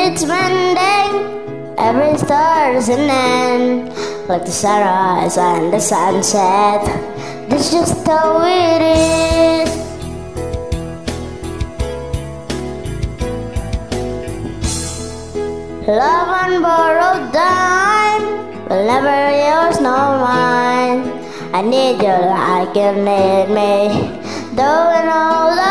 it's mending. Every star's an end, like the sunrise and the sunset. That's just how it is. Love on borrowed time will never yours nor mine. I need you like you need me, doing all the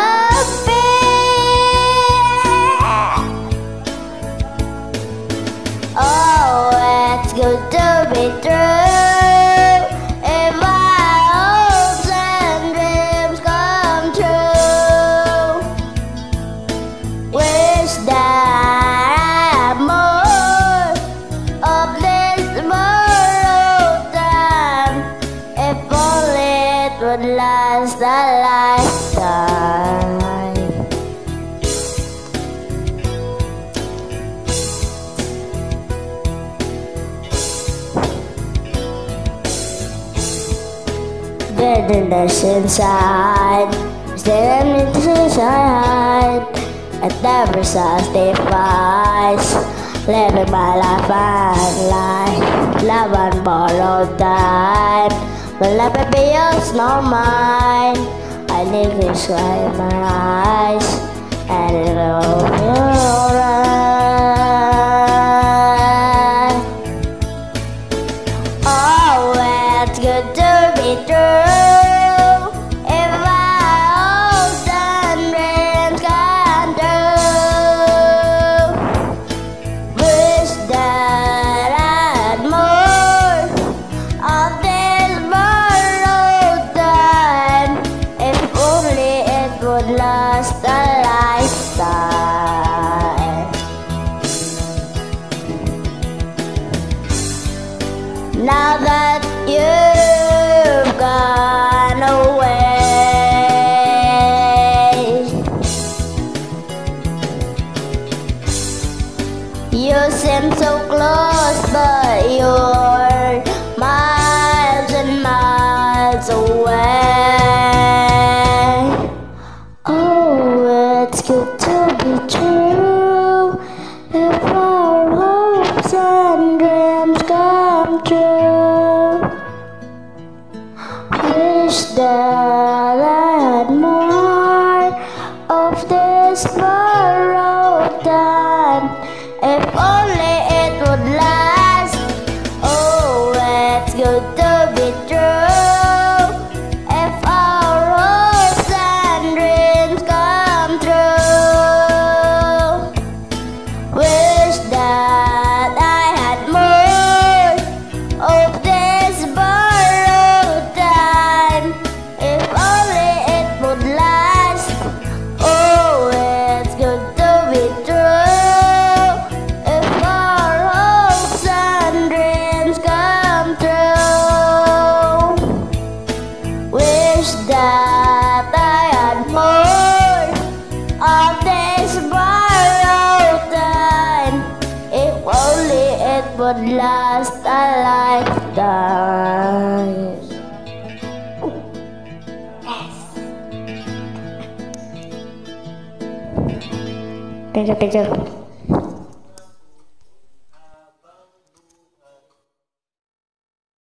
oh, it's good to be true. If our hopes and dreams come true, wish that I had more of this borrowed time. If only it would last a lifetime. Bitterness inside, staring into the hide. It never satisfies. Living my life and life, love on borrowed time will never be yours nor mine. I need you to in my eyes, and it'll be alright. Oh, it's good to be true. If our hopes and dreams come true, wish that I had more of this borrowed time. If only it would last a lifetime. Now that you've gone away, you seem so close, but you're miles and miles away. Oh, it's good to be true. If our hopes and dreams come true, wish that I had more of this borrowed time. If only it would last. Oh, it's good to be true. If our hopes and dreams come true, wish that I had more of this borrowed time. If only it would last. Oh, it's good to be true. If our hopes and dreams come true, wish that I had more of this borrowed time. If only it would last a lifetime. Yes. Picture.